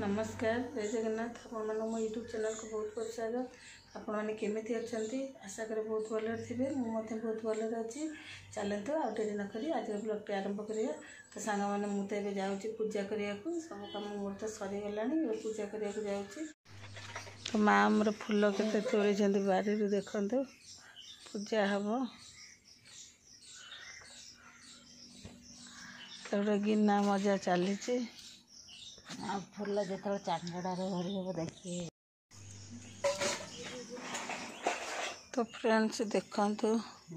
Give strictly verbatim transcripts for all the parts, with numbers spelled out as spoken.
नमस्कार जय जगन्नाथ आपण मान मो यूट्यूब चैनल को बहुत बहुत स्वागत। आपण मैंने केमी अच्छा आशा करे बहुत भल थे मुझे बहुत भल अच्छी चलते आउ डेरी नक आज ब्लॉग आरंभ करिया। तो सांग मैंने मुझे जाऊँ पूजा करने को सब कम मोर तो सरीगला पूजा करने को जाऊँ। तो माँ आमर फूल के तोड़ी बारी देखु पूजा हम गोटे गिना मजा चली फूल जो चांगड़ार भरी हम देखिए। तो फ्रेंड्स देखु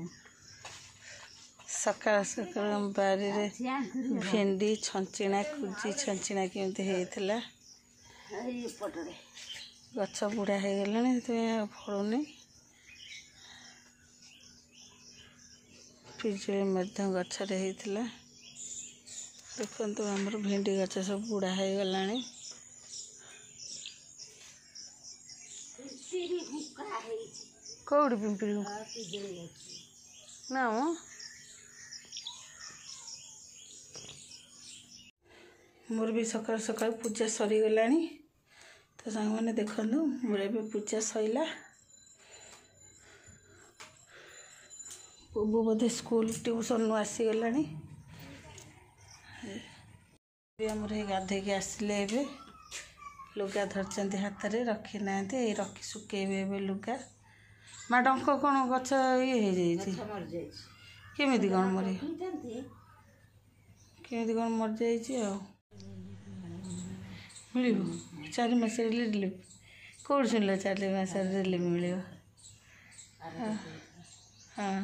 सकाल सकाल बारी रे भेंडी छंचिणा कुजी छंचिणा केमती होता गछ बुढ़ा हो गला फलुनी पिजुली गचरे होता देखु आमर भेंडी गच सब बुढ़ा हो गला कौड़ी पिंपी ना मो मोर भी सकाल सकाल पूजा सरीगला। तो सांग मैंने देखु मोर भी पूजा सैला बुबू बोधे स्कूल ट्यूशन आसीगला आमर गाधे के आसिले ए लुगा धरचंती हाथ में रखी ना रखी सुखेबे लुगा माँ डंक कौन गछ ये केमी कौन मरी केमी कौन मर जा मिल चार मस रिलीफ कौट शुणल चार मस रिलीफ मिल हाँ।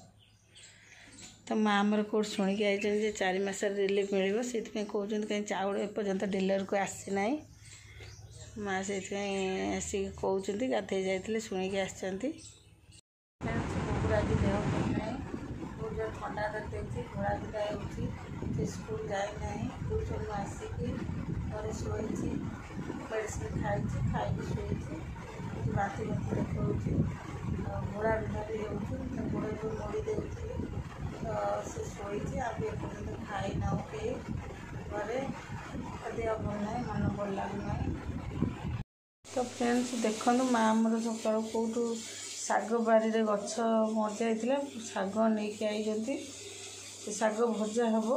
तो माँ आमर कौट शुणिक आई चार मस रिलीफ मिल से कहते कहीं चाउल एपर्तंत डिलर को आसी ना माँ से आसिक कहते गाधे जाते शुणिक आसती आज देह भल ना बहुत जो ठंडा धरती घोड़ा दिखा हो स्कूल जाए ना ट्यूशन आसिक घर शोची मेडिसिन खाई खाई शोची बाती बाती देखा घोड़ा बिना भी हो गोड़ जो मोड़ी दे तो से शोची आपर्तंत खाई ना कई घरे देह भल ना मन भल लगुना। तो फ्रेंड्स देखो माँ आमर सकाल कौटू साग बारी रे गछ मर जाइथिला साग नहीं कि आई साग भजा हम।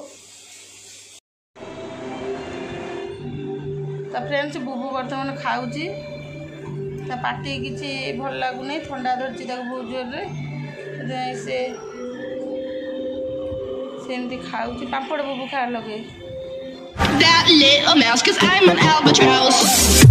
तो फ्रेंड्स बुबू बर्तमान खाऊची पार्टी किसी भल लगुनि ठंडा धरती बहुत जोर से सेमती खाऊची पापड़ बुबू खा लगे। That little mouse 'cause I'm an albatross.